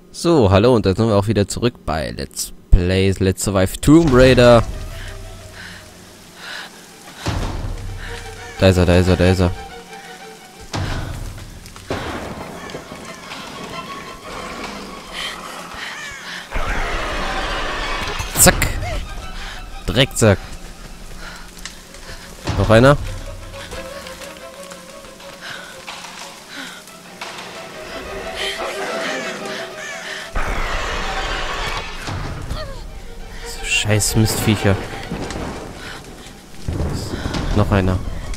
So, hallo und dann sind wir auch wieder zurück bei Let's Play Let's Survive Tomb Raider. Da ist er, da ist er, da ist er. Zack. Drecksack. Noch einer? Scheiß Mistviecher. Noch einer.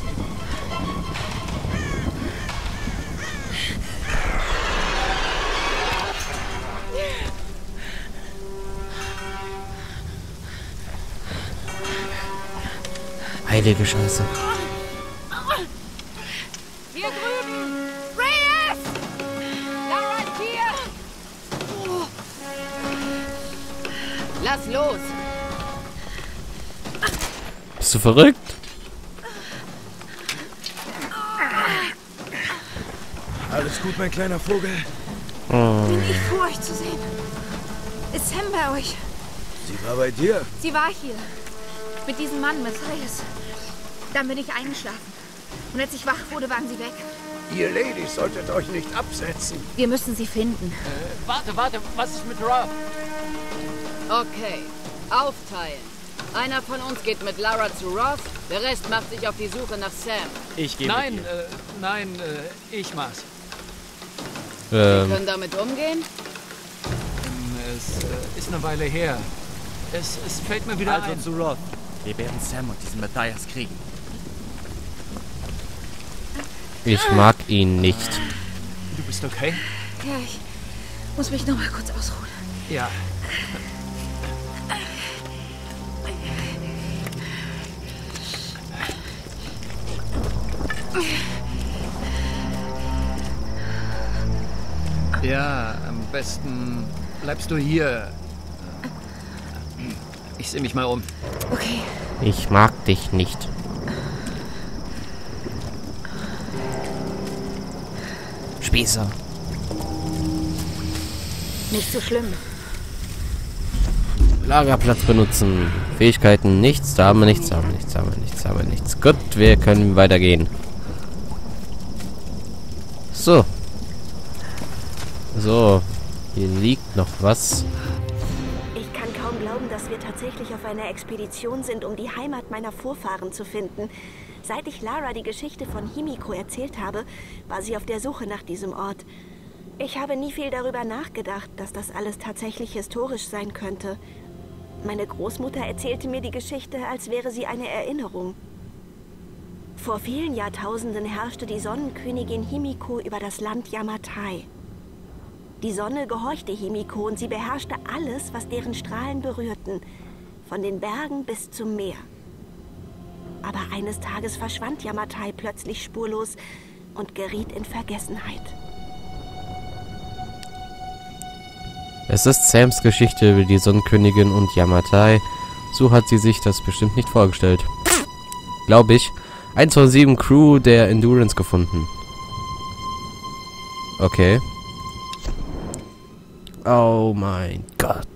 Heilige Scheiße. Hier drüben! Reyes! Lara ist hier! Lass los! Bist du verrückt? Alles gut, mein kleiner Vogel? Bin ich froh, euch zu sehen. Ist Sam bei euch? Sie war bei dir? Sie war hier. Mit diesem Mann, mit Reyes. Dann bin ich eingeschlafen. Und als ich wach wurde, waren sie weg. Ihr Ladies solltet euch nicht absetzen. Wir müssen sie finden. Warte, was ist mit Rob? Okay, aufteilen. Einer von uns geht mit Lara zu Roth, der Rest macht sich auf die Suche nach Sam. Ich gehe mit dir. Nein, ich mach's. Wir können damit umgehen? Es ist eine Weile her. Es fällt mir wieder ein. Zu Roth. Wir werden Sam und diesen Matthias kriegen. Ich mag ihn nicht. Du bist okay? Ja, ich muss mich noch mal kurz ausruhen. Ja. Ja, am besten bleibst du hier. Ich sehe mich mal um. Okay. Ich mag dich nicht. Spießer. Nicht so schlimm. Lagerplatz benutzen. Fähigkeiten nichts. Da haben wir nichts, da haben wir nichts, da haben wir nichts, da haben wir nichts. Gut, wir können weitergehen. So. So. Hier liegt noch was. Ich kann kaum glauben, dass wir tatsächlich auf einer Expedition sind, um die Heimat meiner Vorfahren zu finden. Seit ich Lara die Geschichte von Himiko erzählt habe, war sie auf der Suche nach diesem Ort. Ich habe nie viel darüber nachgedacht, dass das alles tatsächlich historisch sein könnte. Meine Großmutter erzählte mir die Geschichte, als wäre sie eine Erinnerung. Vor vielen Jahrtausenden herrschte die Sonnenkönigin Himiko über das Land Yamatai. Die Sonne gehorchte Himiko und sie beherrschte alles, was deren Strahlen berührten, von den Bergen bis zum Meer. Aber eines Tages verschwand Yamatai plötzlich spurlos und geriet in Vergessenheit. Es ist Sams Geschichte über die Sonnenkönigin und Yamatai. So hat sie sich das bestimmt nicht vorgestellt. Glaube ich. 1 von 7 Crew der Endurance gefunden. Okay. Oh mein Gott.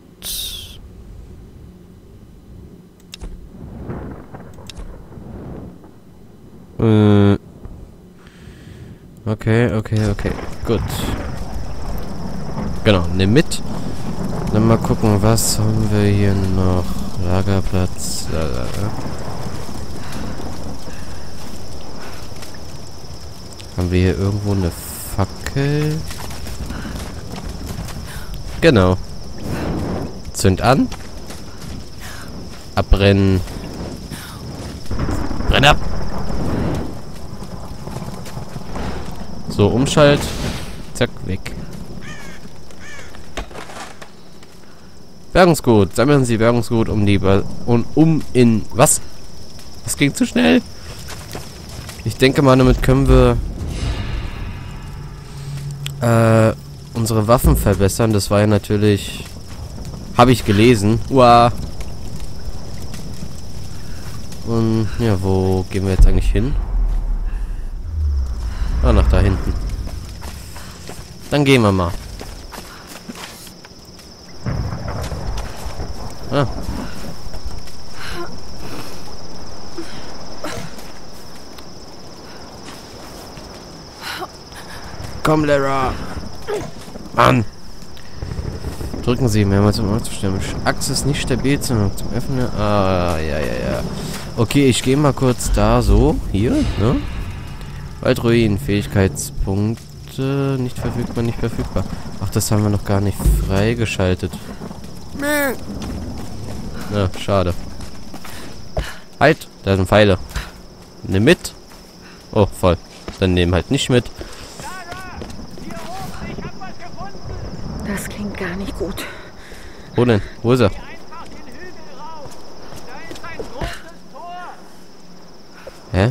Okay. Gut. Genau, nimm mit. Dann mal gucken, was haben wir hier noch? Lagerplatz. Haben wir hier irgendwo eine Fackel? Genau. Zünd an. Abbrennen. Brenn ab. So, Umschalt. Zack, weg. Bergungsgut. Sammeln Sie Bergungsgut in... Was? Das ging zu schnell. Ich denke mal, damit können wir unsere Waffen verbessern. Das war ja natürlich... Habe ich gelesen. Uah. Und ja, wo gehen wir jetzt eigentlich hin? Ah, nach da hinten. Dann gehen wir mal. Ah. Komm, Lara. Mann. Drücken Sie mehrmals, um aufzustellen. Achse ist nicht stabil zum Öffnen. Ah, ja. Okay, ich gehe mal kurz da so. Hier, ne? Waldruinen, Fähigkeitspunkte. Nicht verfügbar. Ach, das haben wir noch gar nicht freigeschaltet. Na, schade. Halt, da sind Pfeile. Nimm mit. Oh, voll. Dann nehmen halt nicht mit. Das klingt gar nicht gut. Wo denn? Wo ist er? Hä?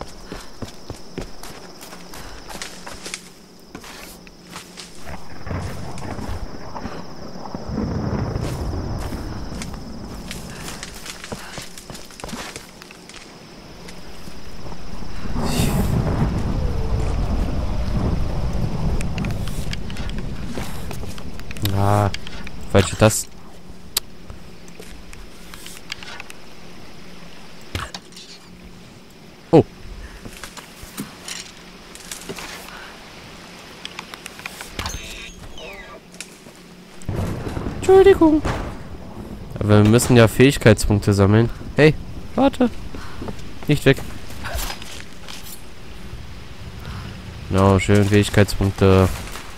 Ah, falsche Taste. Oh. Entschuldigung. Aber wir müssen ja Fähigkeitspunkte sammeln. Hey, warte. Nicht weg. Genau, schön Fähigkeitspunkte.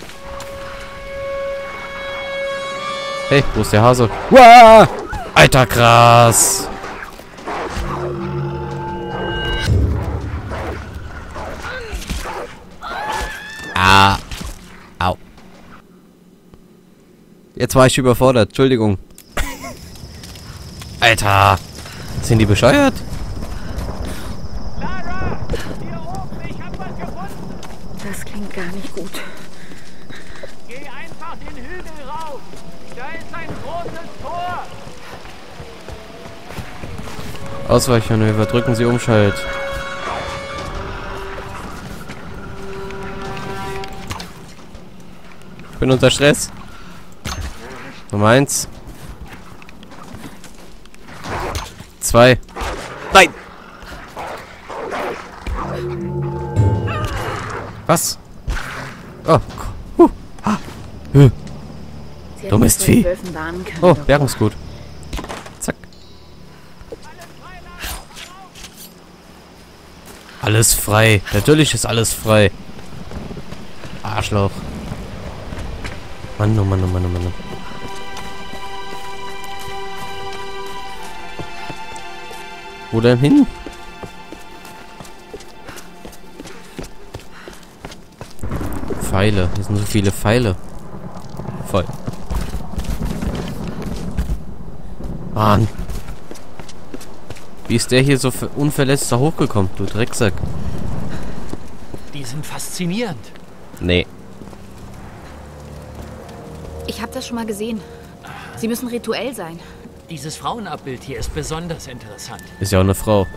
Hey, wo ist der Hase? Uah! Alter, krass! Ah. Au. Jetzt war ich überfordert. Entschuldigung. Alter. Sind die bescheuert? Lara! Hier oben, ich hab was gefunden! Das klingt gar nicht gut. Geh einfach den Hügel rauf! Da ist ein großes Tor! Ausweichmanöver. Drücken Sie Umschalt. Ich bin unter Stress. Nummer 1. 2. Nein! Was? Oh. Dummes Vieh. Oh, Bergungsgut. Zack. Alles frei. Natürlich ist alles frei. Arschloch. Mann, oh Mann, oh Mann, oh Mann. Wo denn hin? Pfeile. Hier sind so viele Pfeile. Voll. Mann. Wie ist der hier so unverletzt da hochgekommen, du Drecksack? Die sind faszinierend. Nee. Ich habe das schon mal gesehen. Sie müssen rituell sein. Dieses Frauenabbild hier ist besonders interessant. Ist ja auch eine Frau.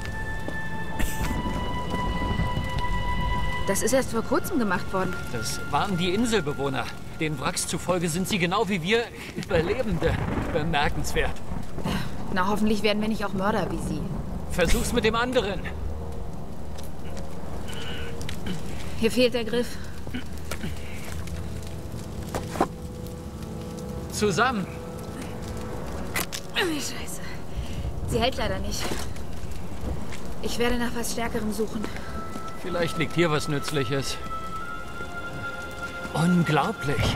Das ist erst vor kurzem gemacht worden. Das waren die Inselbewohner. Den Wracks zufolge sind sie genau wie wir Überlebende. Bemerkenswert. Na, hoffentlich werden wir nicht auch Mörder wie Sie. Versuch's mit dem anderen. Hier fehlt der Griff. Zusammen. Scheiße. Sie hält leider nicht. Ich werde nach was Stärkerem suchen. Vielleicht liegt hier was Nützliches. Unglaublich.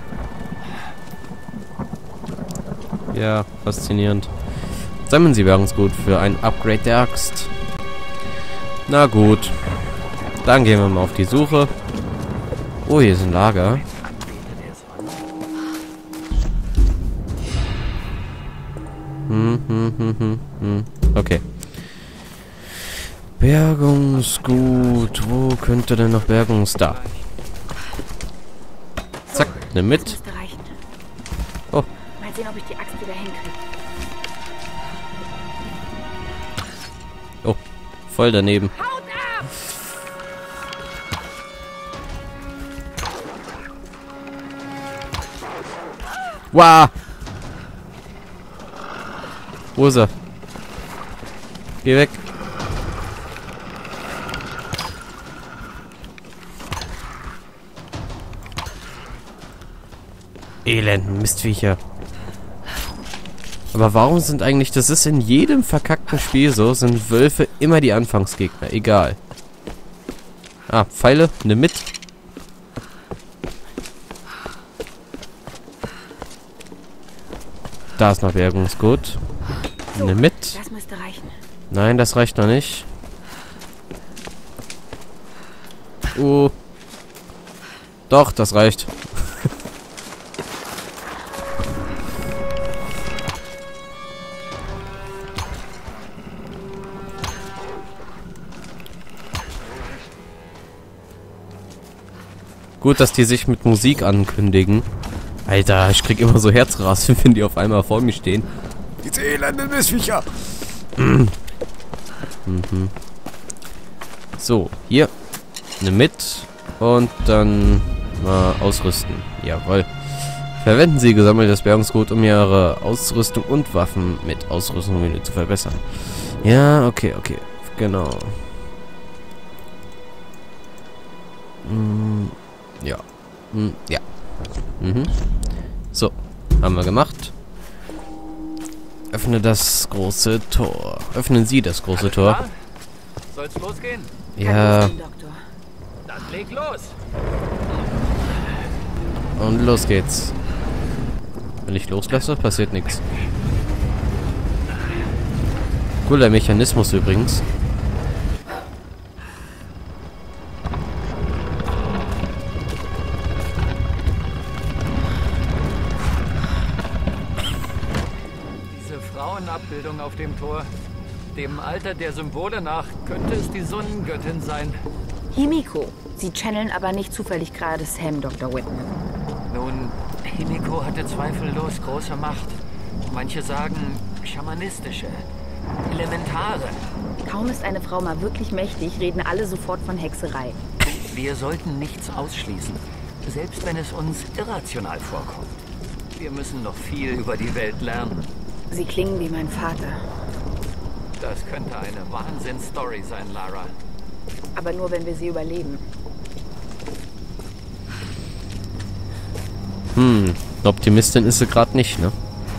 Ja, faszinierend. Sammeln Sie Bergungsgut für ein Upgrade der Axt. Na gut. Dann gehen wir mal auf die Suche. Oh, hier ist ein Lager. Okay. Bergungsgut. Wo könnte denn noch Da. Zack, nimm mit. Das müsste reichen. Oh. Mal sehen, ob ich die Axt wieder hinkriege. Oh, voll daneben. Wow. Wo ist er? Geh weg. Elenden Mistviecher. Aber warum sind eigentlich, das ist in jedem verkackten Spiel so, sind Wölfe immer die Anfangsgegner, egal. Ah, Pfeile, nimm mit. Da ist noch Bergungsgut. So, Nimm mit. das müsste reichen. Nein, das reicht noch nicht. Doch, das reicht. Gut, dass die sich mit Musik ankündigen. Alter, ich krieg immer so Herzrasen, wenn die auf einmal vor mir stehen. Diese elenden Missviecher. So, hier. Nimm mit. Und dann mal ausrüsten. Jawohl. Verwenden Sie gesammeltes Bergungsgut, um Ihre Ausrüstung und Waffen mit Ausrüstungsmenü zu verbessern. Ja, okay. Genau. Ja. Ja. So, haben wir gemacht. Öffne das große Tor. Öffnen Sie das große Tor. Klar? Soll's losgehen? Ja, Doktor. Dann leg los. und los geht's. Wenn ich loslasse, passiert nichts. Cooler Mechanismus übrigens. Abbildung auf dem Tor. Dem Alter der Symbole nach könnte es die Sonnengöttin sein. Himiko. Sie channeln aber nicht zufällig gerade Sam, Dr. Whitman. Nun, Himiko hatte zweifellos große Macht. Manche sagen schamanistische, elementare. Kaum ist eine Frau mal wirklich mächtig, reden alle sofort von Hexerei. Wir sollten nichts ausschließen, selbst wenn es uns irrational vorkommt. Wir müssen noch viel über die Welt lernen. Sie klingen wie mein Vater. Das könnte eine Wahnsinnsstory sein, Lara. Aber nur, wenn wir sie überleben. Eine Optimistin ist sie gerade nicht, ne?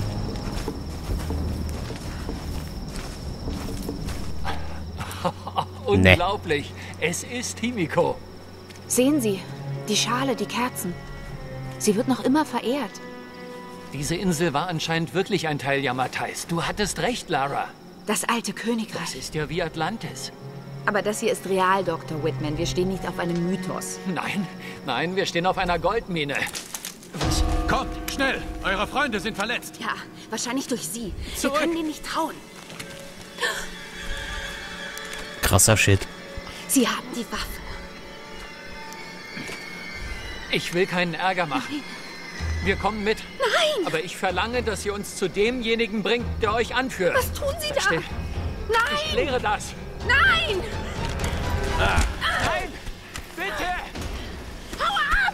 Unglaublich. Es ist Himiko. Sehen Sie, die Schale, die Kerzen. Sie wird noch immer verehrt. Diese Insel war anscheinend wirklich ein Teil Yamatais. Du hattest recht, Lara. Das alte Das Königreich. ist ja wie Atlantis. Aber das hier ist real, Dr. Whitman. Wir stehen nicht auf einem Mythos. Nein, wir stehen auf einer Goldmine. Kommt, schnell! Eure Freunde sind verletzt. Ja, wahrscheinlich durch Sie. Zurück. Wir können denen nicht trauen. Krasser Shit. Sie haben die Waffe. Ich will keinen Ärger machen. Wir kommen mit. Nein! Aber ich verlange, dass ihr uns zu demjenigen bringt, der euch anführt. Was tun Sie da? Versteht? Ich Nein! kläre das. Nein! Nein! Bitte! Hau ab!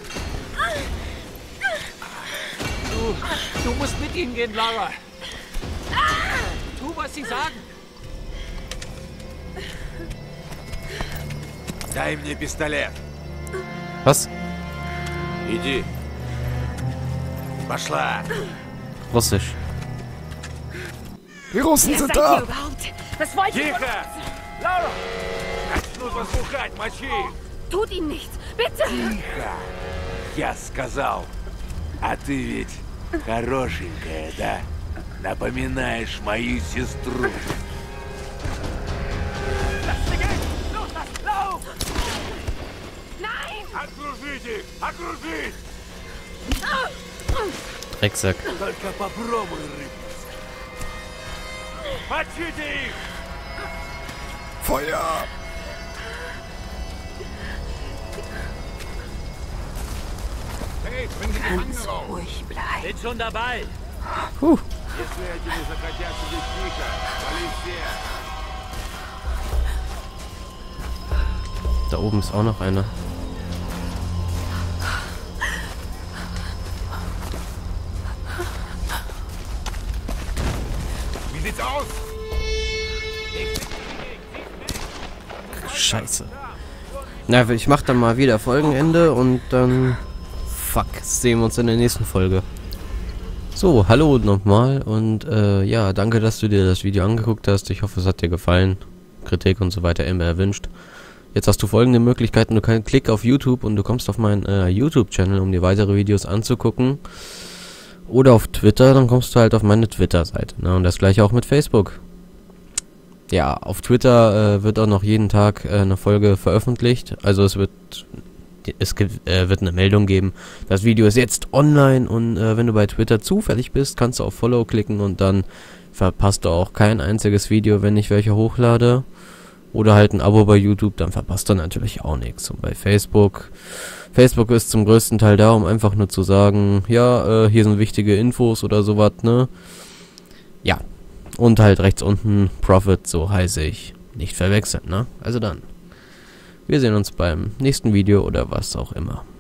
Du musst mit ihnen gehen, Lara. Tu, was sie sagen. Дай мне пистолет. Was? Иди. Пошла. Russisch. Die Russen Wer sind seid ihr da! überhaupt? Was wollt ihr von Тихо! uns? Лаура! Начнут вас пухать, мочи! Tut ihnen nichts. Bitte! Тихо! Я сказал. А ты ведь хорошенькая, да? Напоминаешь мою сестру. Nein! Окружите! Окружить! Drecksack. Только попробуй рыпнуться. Мочите их! Feuer! Эй, bring die Gefangene raus! Ruhig bleiben. Bin schon dabei! Puh. Если эти не захотят сидеть тихо, вали все! Da oben ist auch noch einer. sieht's aus? Scheiße. Na, ich mach dann mal wieder Folgenende und dann... Fuck, sehen wir uns in der nächsten Folge. So, hallo nochmal und ja, danke, dass du dir das Video angeguckt hast. Ich hoffe, es hat dir gefallen. Kritik und so weiter immer erwünscht. Jetzt hast du folgende Möglichkeiten. Du kannst klick auf YouTube und du kommst auf meinen YouTube-Channel, um dir weitere Videos anzugucken. Oder auf Twitter, dann kommst du halt auf meine Twitter-Seite. Ne? Und das gleiche auch mit Facebook. Ja, auf Twitter wird auch noch jeden Tag eine Folge veröffentlicht. Also es wird eine Meldung geben, das Video ist jetzt online und wenn du bei Twitter zufällig bist, kannst du auf Follow klicken und dann verpasst du auch kein einziges Video, wenn ich welche hochlade. Oder halt ein Abo bei YouTube, dann verpasst du natürlich auch nichts. Und bei Facebook ist zum größten Teil da, um einfach nur zu sagen, ja, hier sind wichtige Infos oder sowas, ne? Ja. Und halt rechts unten Profit, so heiße ich. Nicht verwechseln, ne? Also dann. Wir sehen uns beim nächsten Video oder was auch immer.